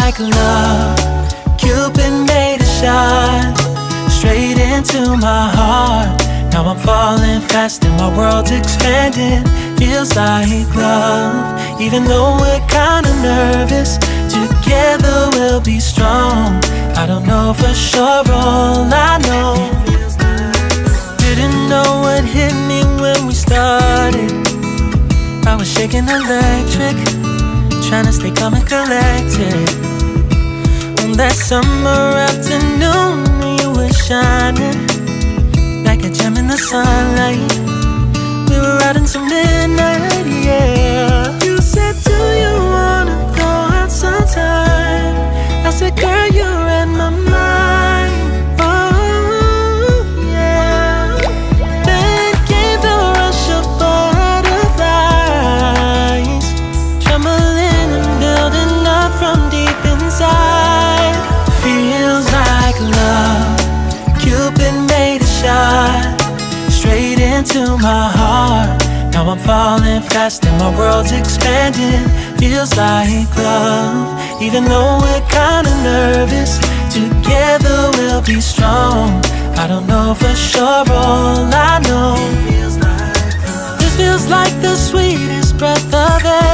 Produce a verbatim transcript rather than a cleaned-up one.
like love. Cupid made a shot straight into my heart. Now I'm falling fast and my world's expanding. Feels like love, even though we're kinda nervous. Together we'll be strong. I don't know for sure, all I know. Didn't know what hit me when we started. I was shaking electric, trying to stay calm and collected. On that summer afternoon, you were shining like a gem in the sunlight. We were out until midnight, yeah. You said, do you wanna go out sometime? I said, girl, you read my mind. Oh, yeah. Then came the rush of butterflies, trembling and building up from deep inside. Feels like love. Cupid made a shot straight into my heart. Now I'm falling fast and my world's expanding. Feels like love, even though we're kinda nervous. Together we'll be strong. I don't know for sure, all I know. This feels like the sweetest breath of air